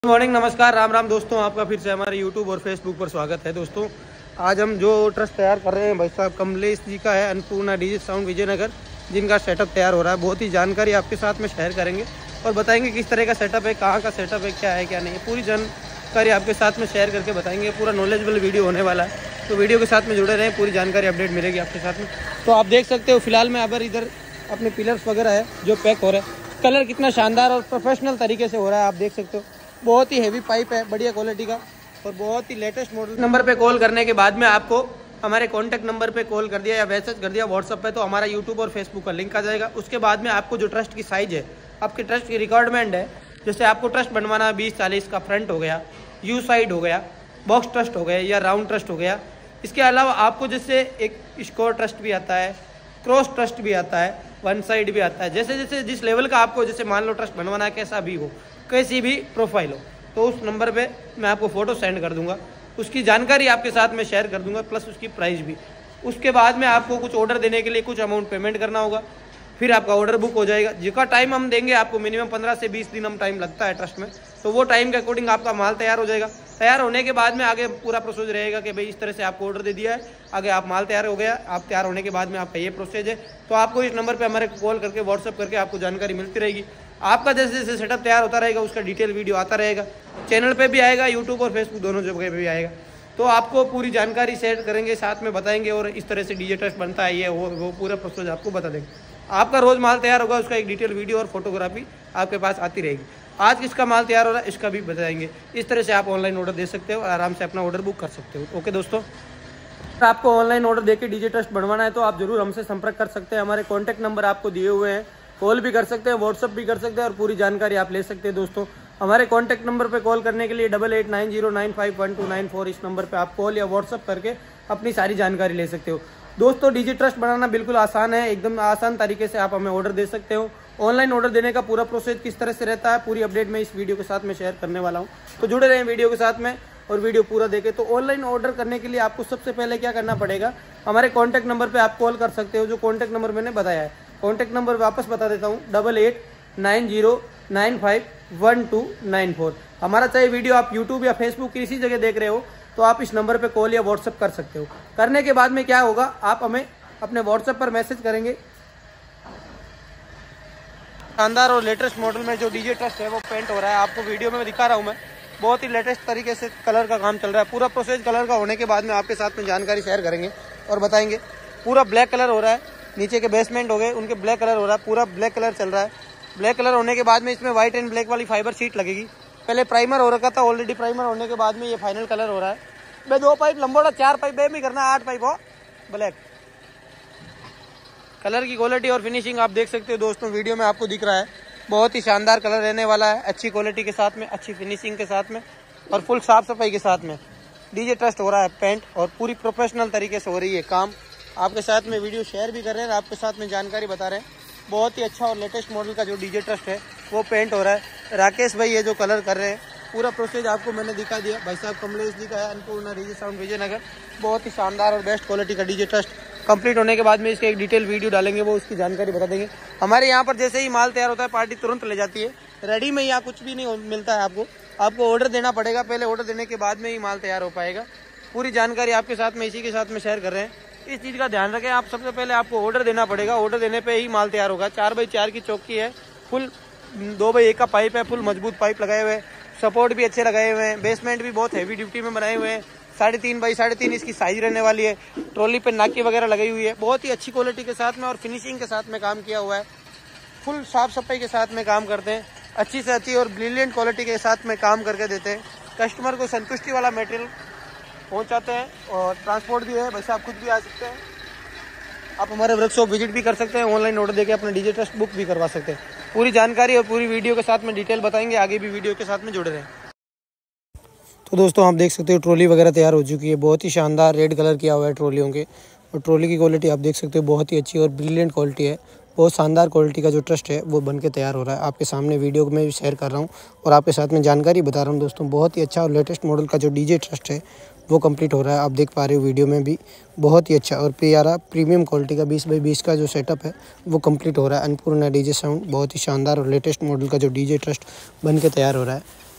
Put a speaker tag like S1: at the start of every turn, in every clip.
S1: Good morning, नमस्कार, राम राम दोस्तों। आपका फिर से हमारे यूट्यूब और फेसबुक पर स्वागत है। दोस्तों आज हम जो ट्रस्ट तैयार कर रहे हैं भाई साहब कमलेश जी का है, अन्नपूर्णा डीजे साउंड विजयनगर, जिनका सेटअप तैयार हो रहा है। बहुत ही जानकारी आपके साथ में शेयर करेंगे और बताएंगे किस तरह का सेटअप है, कहाँ का सेटअप है, क्या है क्या नहीं है, पूरी जानकारी आपके साथ में शेयर करके बताएंगे। पूरा नॉलेजेबल वीडियो होने वाला है, तो वीडियो के साथ में जुड़े रहें, पूरी जानकारी अपडेट मिलेगी आपके साथ में। तो आप देख सकते हो फिलहाल में अगर इधर अपने पिलर्स वगैरह है जो पैक हो रहे हैं, कलर कितना शानदार और प्रोफेशनल तरीके से हो रहा है, आप देख सकते हो। बहुत ही हेवी पाइप है, बढ़िया क्वालिटी का और बहुत ही लेटेस्ट मॉडल। नंबर पे कॉल करने के बाद में आपको हमारे कॉन्टैक्ट नंबर पे कॉल कर दिया या मैसेज कर दिया व्हाट्सअप पे, तो हमारा यूट्यूब और फेसबुक का लिंक आ जाएगा। उसके बाद में आपको जो ट्रस्ट की साइज़ है, आपके ट्रस्ट की रिक्वायरमेंट है, जैसे आपको ट्रस्ट बनवाना है 20-40 का, फ्रंट हो गया, यू साइड हो गया, बॉक्स ट्रस्ट हो गया या राउंड ट्रस्ट हो गया। इसके अलावा आपको जैसे एक स्क्वायर ट्रस्ट भी आता है, क्रॉस ट्रस्ट भी आता है, वन साइड भी आता है। जैसे जैसे जिस लेवल का आपको, जैसे मान लो ट्रस्ट बनवाना है, कैसा भी हो, कैसी भी प्रोफाइल हो, तो उस नंबर पे मैं आपको फ़ोटो सेंड कर दूंगा, उसकी जानकारी आपके साथ में शेयर कर दूंगा, प्लस उसकी प्राइस भी। उसके बाद में आपको कुछ ऑर्डर देने के लिए कुछ अमाउंट पेमेंट करना होगा, फिर आपका ऑर्डर बुक हो जाएगा। जिसका टाइम हम देंगे आपको, मिनिमम 15 से 20 दिन हम टाइम लगता है ट्रस्ट में, तो वो टाइम के अकॉर्डिंग आपका माल तैयार हो जाएगा। तैयार होने के बाद में आगे पूरा प्रोसेस रहेगा कि भाई इस तरह से आपको ऑर्डर दे दिया है, आगे आप माल तैयार हो गया, आप तैयार होने के बाद में आपका ये प्रोसेस है। तो आपको इस नंबर पे हमारे कॉल करके व्हाट्सअप करके आपको जानकारी मिलती रहेगी। आपका जैसे जैसे सेटअप तैयार होता रहेगा उसका डिटेल वीडियो आता रहेगा, चैनल पे भी आएगा, यूट्यूब और फेसबुक दोनों जगह पे भी आएगा। तो आपको पूरी जानकारी शेयर करेंगे, साथ में बताएंगे और इस तरह से डीजे ट्रस्ट बनता है, ये वो पूरा प्रोसेस आपको बता देंगे। आपका रोज़ माल तैयार होगा, उसका एक डिटेल वीडियो और फोटोग्राफी आपके पास आती रहेगी। आज किसका माल तैयार हो रहा है इसका भी बताएंगे। इस तरह से आप ऑनलाइन ऑर्डर दे सकते हो और आराम से अपना ऑर्डर बुक कर सकते हो। ओके दोस्तों, अगर आपको ऑनलाइन ऑर्डर देके डीजे ट्रस्ट बनवाना है तो आप जरूर हमसे संपर्क कर सकते हैं। हमारे कॉन्टैक्ट नंबर आपको दिए हुए हैं, कॉल भी कर सकते हैं, व्हाट्सअप भी कर सकते हैं और पूरी जानकारी आप ले सकते हैं। दोस्तों हमारे कॉन्टैक्ट नंबर पे कॉल करने के लिए 8890951294 इस नंबर पे आप कॉल या व्हाट्सअप करके अपनी सारी जानकारी ले सकते हो। दोस्तों डीजे ट्रस्ट बनाना बिल्कुल आसान है, एकदम आसान तरीके से आप हमें ऑर्डर दे सकते हो। ऑनलाइन ऑर्डर देने का पूरा प्रोसेस किस तरह से रहता है, पूरी अपडेट मैं इस वीडियो के साथ में शेयर करने वाला हूँ, तो जुड़े रहें वीडियो के साथ में और वीडियो पूरा देखें। तो ऑनलाइन ऑर्डर करने के लिए आपको सबसे पहले क्या करना पड़ेगा, हमारे कॉन्टैक्ट नंबर पर आप कॉल कर सकते हो, जो कॉन्टैक्ट नंबर मैंने बताया है। कॉन्टैक्ट नंबर वापस बता देता हूँ, 8890951294। हमारा चाहे वीडियो आप यूट्यूब या फेसबुक किसी जगह देख रहे हो तो आप इस नंबर पे कॉल या व्हाट्सअप कर सकते हो। करने के बाद में क्या होगा, आप हमें अपने व्हाट्सएप पर मैसेज करेंगे। शानदार और लेटेस्ट मॉडल में जो डीजे ट्रस्ट है वो पेंट हो रहा है, आपको वीडियो में दिखा रहा हूँ मैं। बहुत ही लेटेस्ट तरीके से कलर का काम चल रहा है। पूरा प्रोसेस कलर का होने के बाद में आपके साथ में जानकारी शेयर करेंगे और बताएंगे। पूरा ब्लैक कलर हो रहा है, नीचे के बेसमेंट हो गए उनके ब्लैक कलर हो रहा है, पूरा ब्लैक कलर चल रहा है। ब्लैक कलर होने के बाद में इसमें व्हाइट एंड ब्लैक वाली फाइबर शीट लगेगी। पहले प्राइमर हो रखा था, ऑलरेडी प्राइमर होने के बाद में ये फाइनल कलर हो रहा है। मैं 2 पाइप लंबोड़ा, 4 पाइप बे भी करना, 8 पाइप हो ब्लैक। कलर की क्वालिटी और फिनिशिंग आप देख सकते हो दोस्तों, वीडियो में आपको दिख रहा है। बहुत ही शानदार कलर रहने वाला है, अच्छी क्वालिटी के साथ में, अच्छी फिनिशिंग के साथ में और फुल साफ सफाई के साथ में डीजे ट्रस्ट हो रहा है पेंट, और पूरी प्रोफेशनल तरीके से हो रही है काम। आपके साथ में वीडियो शेयर भी कर रहे हैं, आपके साथ में जानकारी बता रहे हैं। बहुत ही अच्छा और लेटेस्ट मॉडल का जो डीजे ट्रस्ट है वो पेंट हो रहा है। राकेश भाई ये जो कलर कर रहे हैं, पूरा प्रोसेस आपको मैंने दिखा दिया। भाई साहब कमलेश जी का है, अन्नपूर्णा डीजे साउंड विजयनगर। बहुत ही शानदार और बेस्ट क्वालिटी का डीजे ट्रस्ट कंप्लीट होने के बाद में इसके एक डिटेल वीडियो डालेंगे, वो उसकी जानकारी बता देंगे। हमारे यहाँ पर जैसे ही माल तैयार होता है पार्टी तुरंत ले जाती है, रेडी में यहाँ कुछ भी नहीं मिलता है आपको ऑर्डर देना पड़ेगा। पहले ऑर्डर देने के बाद में ही माल तैयार हो पाएगा। पूरी जानकारी आपके साथ में इसी के साथ में शेयर कर रहे हैं। इस चीज़ का ध्यान रखें, आप सबसे पहले आपको ऑर्डर देना पड़ेगा, ऑर्डर देने पे ही माल तैयार होगा। 4x4 की चौकी है, फुल 2x1 का पाइप है, फुल मजबूत पाइप लगाए हुए हैं, सपोर्ट भी अच्छे लगाए हुए हैं, बेसमेंट भी बहुत हैवी ड्यूटी में बनाए हुए हैं। 3.5x3.5 इसकी साइज रहने वाली है। ट्रॉली पे नाकी वगैरह लगाई हुई है, बहुत ही अच्छी क्वालिटी के साथ में और फिनिशिंग के साथ में काम किया हुआ है। फुल साफ सफाई के साथ में काम करते हैं, अच्छी से अच्छी और ब्रिलियंट क्वालिटी के साथ में काम करके देते हैं। कस्टमर को संतुष्टि वाला मटेरियल पहुंचाते हैं और ट्रांसपोर्ट भी है। वैसे आप खुद भी आ सकते हैं, आप हमारे वर्कशॉप विजिट भी कर सकते हैं, ऑनलाइन ऑर्डर देके अपना डीजे ट्रस्ट बुक भी करवा सकते हैं। पूरी जानकारी और पूरी वीडियो के साथ में डिटेल बताएंगे, आगे भी वीडियो के साथ में जुड़े रहें। तो दोस्तों आप देख सकते हो ट्रॉली वगैरह तैयार हो चुकी है। बहुत ही शानदार रेड कलर किया हुआ है ट्रॉलियों के, और ट्रॉली की क्वालिटी आप देख सकते हो बहुत ही अच्छी और ब्रिलियंट क्वालिटी है। बहुत शानदार क्वालिटी का जो ट्रस्ट है वो बन के तैयार हो रहा है। आपके सामने वीडियो में भी शेयर कर रहा हूँ और आपके साथ में जानकारी बता रहा हूँ दोस्तों। बहुत ही अच्छा और लेटेस्ट मॉडल का जो डीजे ट्रस्ट है वो कंप्लीट हो रहा है। आप देख पा रहे हो वीडियो में भी, बहुत ही अच्छा और प्यारा प्रीमियम क्वालिटी का 20x20 का जो सेटअप है वो कंप्लीट हो रहा है। अन्नपूर्णा डीजे साउंड बहुत ही शानदार और लेटेस्ट मॉडल का जो डीजे ट्रस्ट बन के तैयार हो रहा है।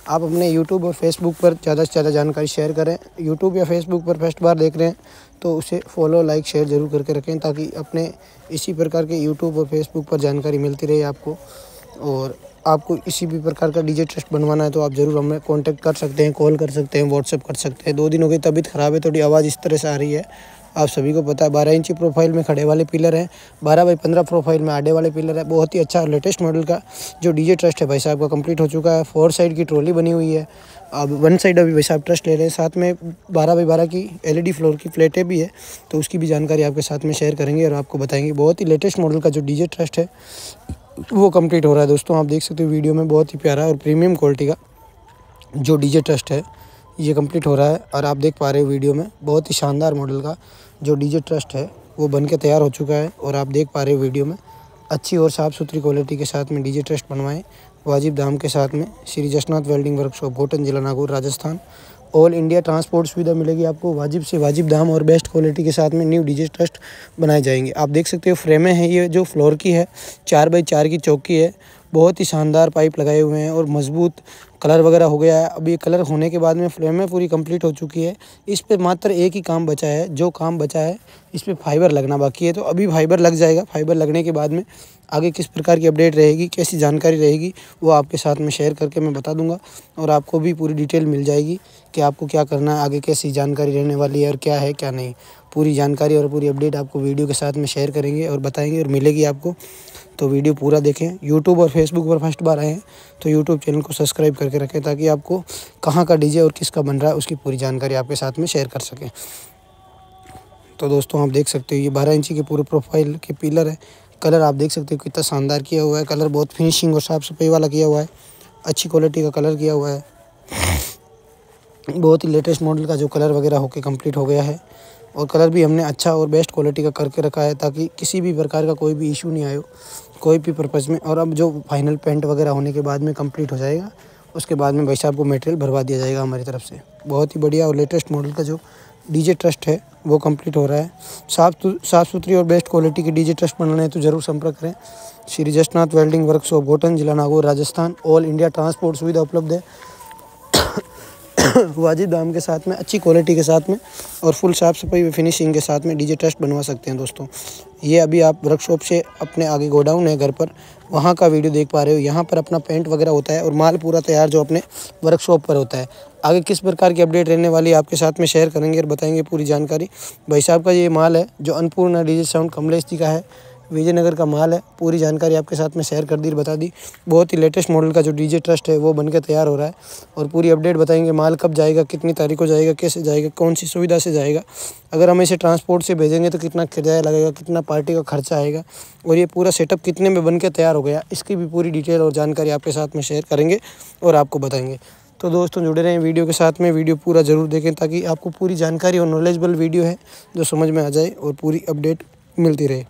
S1: आप अपने यूट्यूब और फेसबुक पर ज़्यादा से ज़्यादा जानकारी शेयर करें। यूट्यूब या फेसबुक पर फर्स्ट बार देख रहे हैं तो उसे फॉलो, लाइक, शेयर ज़रूर करके रखें, ताकि अपने इसी प्रकार के यूट्यूब और फेसबुक पर जानकारी मिलती रहे आपको। और आपको इसी भी प्रकार का डीजे ट्रस्ट बनवाना है तो आप ज़रूर हमें कांटेक्ट कर सकते हैं, कॉल कर सकते हैं, व्हाट्सएप कर सकते हैं। 2 दिन हो गई, तबीयत ख़राब है, थोड़ी आवाज़ इस तरह से आ रही है, आप सभी को पता है। 12 इंची प्रोफाइल में खड़े वाले पिलर हैं, 12x15 प्रोफाइल में आड़े वाले पिलर है। बहुत ही अच्छा और लेटेस्ट मॉडल का जो डीजे ट्रस्ट है भाई साहब का कंप्लीट हो चुका है। 4 साइड की ट्रॉली बनी हुई है। अब 1 साइड अभी भाई साहब ट्रस्ट ले रहे हैं, साथ में 12x12 की LED फ्लोर की प्लेटें भी है, तो उसकी भी जानकारी आपके साथ में शेयर करेंगे और आपको बताएंगे। बहुत ही लेटेस्ट मॉडल का जो डीजे ट्रस्ट है वो कंप्लीट हो रहा है दोस्तों। आप देख सकते हो वीडियो में, बहुत ही प्यारा और प्रीमियम क्वालिटी का जो डीजे ट्रस्ट है ये कंप्लीट हो रहा है। और आप देख पा रहे हो वीडियो में, बहुत ही शानदार मॉडल का जो डीजे ट्रस्ट है वो बन के तैयार हो चुका है। और आप देख पा रहे हो वीडियो में, अच्छी और साफ़ सुथरी क्वालिटी के साथ में डीजे ट्रस्ट बनवाएं वाजिब दाम के साथ में। श्री जसनाथ वेल्डिंग वर्कशॉप, गोटन, जिला Nagaur, Rajasthan. All India transport सुविधा मिलेगी आपको, वाजिब से वाजिब दाम और बेस्ट क्वालिटी के साथ में न्यू डीजे ट्रस्ट बनाए जाएंगे। आप देख सकते हो फ्रेमें हैं, ये जो फ्लोर की है 4x4 की चौकी है, बहुत ही शानदार पाइप लगाए हुए हैं और मजबूत कलर वगैरह हो गया है। अब ये कलर होने के बाद में फ्रेमें पूरी कंप्लीट हो चुकी है। इस पे मात्र एक ही काम बचा है, जो काम बचा है इस पे फाइबर लगना बाकी है, तो अभी फाइबर लग जाएगा। फाइबर लगने के बाद में आगे किस प्रकार की अपडेट रहेगी, कैसी जानकारी रहेगी, वो आपके साथ में शेयर करके मैं बता दूंगा। और आपको भी पूरी डिटेल मिल जाएगी कि आपको क्या करना है, आगे कैसी जानकारी रहने वाली है और क्या है क्या नहीं। पूरी जानकारी और पूरी अपडेट आपको वीडियो के साथ में शेयर करेंगे और बताएंगे और मिलेगी आपको। तो वीडियो पूरा देखें। यूट्यूब और फेसबुक पर फर्स्ट बार आए हैं तो यूट्यूब चैनल को सब्सक्राइब करके रखें, ताकि आपको कहाँ का डीजे और किसका बन रहा है उसकी पूरी जानकारी आपके साथ में शेयर कर सकें। तो दोस्तों आप देख सकते हो ये 12 इंची के पूरे प्रोफाइल के पिलर है। कलर आप देख सकते हो कितना शानदार किया हुआ है। कलर बहुत फिनिशिंग और साफ़ सफाई वाला किया हुआ है, अच्छी क्वालिटी का कलर किया हुआ है। बहुत ही लेटेस्ट मॉडल का जो कलर वगैरह होके कंप्लीट हो गया है। और कलर भी हमने अच्छा और बेस्ट क्वालिटी का करके रखा है, ताकि किसी भी प्रकार का कोई भी इशू नहीं आए कोई भी पर्पज़ में। और अब जो फाइनल पेंट वगैरह होने के बाद में कंप्लीट हो जाएगा, उसके बाद में भाई साहब को मटेरियल भरवा दिया जाएगा हमारी तरफ से। बहुत ही बढ़िया और लेटेस्ट मॉडल का जो डीजे ट्रस्ट है वो कंप्लीट हो रहा है। साफ़ सुथरी और बेस्ट क्वालिटी की डीजे ट्रस्ट बनाना है तो ज़रूर संपर्क करें। श्री जसनाथ वेल्डिंग वर्कशॉप, गोटन, जिला Nagaur, Rajasthan. All India transport सुविधा उपलब्ध है वाजिब दाम के साथ में, अच्छी क्वालिटी के साथ में और फुल साफ़ सफाई व फिनिशिंग के साथ में डीजे ट्रस्ट बनवा सकते हैं दोस्तों। ये अभी आप वर्कशॉप से अपने आगे गोडाउन है घर पर, वहाँ का वीडियो देख पा रहे हो। यहाँ पर अपना पेंट वगैरह होता है और माल पूरा तैयार जो अपने वर्कशॉप पर होता है। आगे किस प्रकार की अपडेट रहने वाली है आपके साथ में शेयर करेंगे और बताएंगे पूरी जानकारी। भाई साहब का ये माल है जो अन्नपूर्णा डीजे साउंड कमलेश जी का है, विजयनगर का माल है। पूरी जानकारी आपके साथ में शेयर कर दी, बता दी। बहुत ही लेटेस्ट मॉडल का जो डीजे ट्रस्ट है वो बनकर तैयार हो रहा है और पूरी अपडेट बताएंगे। माल कब जाएगा, कितनी तारीख को जाएगा, कैसे जाएगा, कौन सी सुविधा से जाएगा, अगर हम इसे ट्रांसपोर्ट से भेजेंगे तो कितना किराया लगेगा, कितना पार्टी का खर्चा आएगा और ये पूरा सेटअप कितने में बनकर तैयार हो गया, इसकी भी पूरी डिटेल और जानकारी आपके साथ में शेयर करेंगे और आपको बताएंगे। तो दोस्तों जुड़े रहें वीडियो के साथ में, वीडियो पूरा ज़रूर देखें, ताकि आपको पूरी जानकारी और नॉलेजेबल वीडियो है जो समझ में आ जाए और पूरी अपडेट मिलती रहे।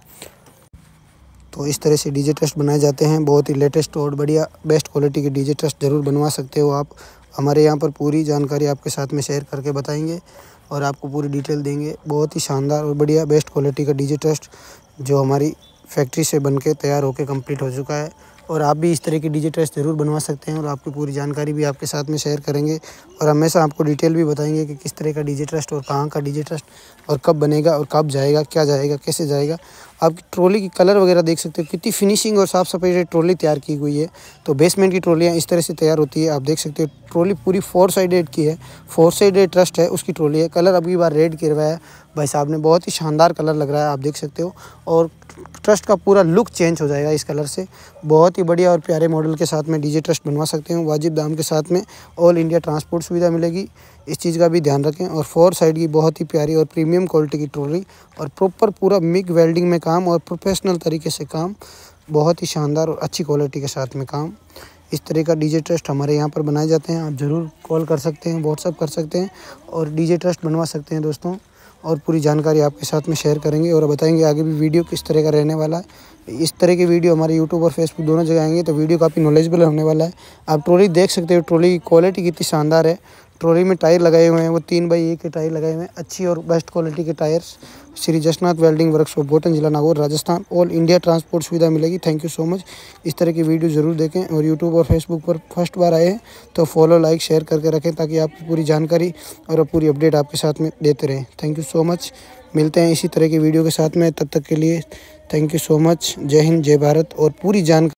S1: तो इस तरह से डीजे ट्रस्ट बनाए जाते हैं। बहुत ही लेटेस्ट और बढ़िया बेस्ट क्वालिटी के डीजे ट्रस्ट ज़रूर बनवा सकते हो आप। हमारे यहाँ पर पूरी जानकारी आपके साथ में शेयर करके बताएंगे और आपको पूरी डिटेल देंगे। बहुत ही शानदार और बढ़िया बेस्ट क्वालिटी का डीजे ट्रस्ट जो हमारी फैक्ट्री से बन के तैयार होकर कंप्लीट हो चुका है। और आप भी इस तरह की डीजे ट्रस्ट ज़रूर बनवा सकते हैं और आपकी पूरी जानकारी भी आपके साथ में शेयर करेंगे और हमेशा आपको डिटेल भी बताएंगे कि किस तरह का डीजे ट्रस्ट और कहाँ का डीजे ट्रस्ट और कब बनेगा और कब जाएगा, क्या जाएगा, कैसे जाएगा। आपकी ट्रॉली की कलर वगैरह देख सकते हो, कितनी फिनिशिंग और साफ़ सफाई से ट्रॉली तैयार की हुई है। तो बेसमेंट की ट्रॉलियाँ इस तरह से तैयार होती है। आप देख सकते हो ट्रॉली पूरी 4 साइडेड की है, 4 साइडेड ट्रस्ट है उसकी ट्रॉली है। कलर अगली बार रेड करवाया है भाई साहब ने, बहुत ही शानदार कलर लग रहा है, आप देख सकते हो। और ट्रस्ट का पूरा लुक चेंज हो जाएगा इस कलर से। बहुत ही बढ़िया और प्यारे मॉडल के साथ में डीजे ट्रस्ट बनवा सकते हैं वाजिब दाम के साथ में। ऑल इंडिया ट्रांसपोर्ट सुविधा मिलेगी, इस चीज़ का भी ध्यान रखें। और 4 साइड की बहुत ही प्यारी और प्रीमियम क्वालिटी की ट्रॉली और प्रॉपर पूरा मिग वेल्डिंग में काम और प्रोफेशनल तरीके से काम, बहुत ही शानदार और अच्छी क्वालिटी के साथ में काम। इस तरह का डीजे ट्रस्ट हमारे यहाँ पर बनाए जाते हैं। आप ज़रूर कॉल कर सकते हैं, व्हाट्सअप कर सकते हैं और डीजे ट्रस्ट बनवा सकते हैं दोस्तों। और पूरी जानकारी आपके साथ में शेयर करेंगे और बताएंगे आगे भी वीडियो किस तरह का रहने वाला है। इस तरह की वीडियो हमारे यूट्यूब और फेसबुक दोनों जगह आएंगे, तो वीडियो काफ़ी नॉलेजेबल होने वाला है। आप ट्रॉली देख सकते हो, ट्रॉली की क्वालिटी कितनी शानदार है। ट्रॉली में टायर लगाए हुए हैं वो 3x1 के टायर लगाए हुए हैं, अच्छी और बेस्ट क्वालिटी के tyres. Shri Jasnath welding workshop, Botan, जिला Nagaur, Rajasthan. All India transport सुविधा मिलेगी। Thank you so much. इस तरह की वीडियो ज़रूर देखें और यूट्यूब और फेसबुक पर फर्स्ट बार आए हैं तो फॉलो, लाइक, शेयर करके रखें ताकि आपकी पूरी जानकारी और पूरी अपडेट आपके साथ में देते रहें। Thank you so much. मिलते हैं इसी तरह की वीडियो के साथ में, तब तक के लिए थैंक यू सो मच। जय हिंद, जय भारत। और पूरी जानकारी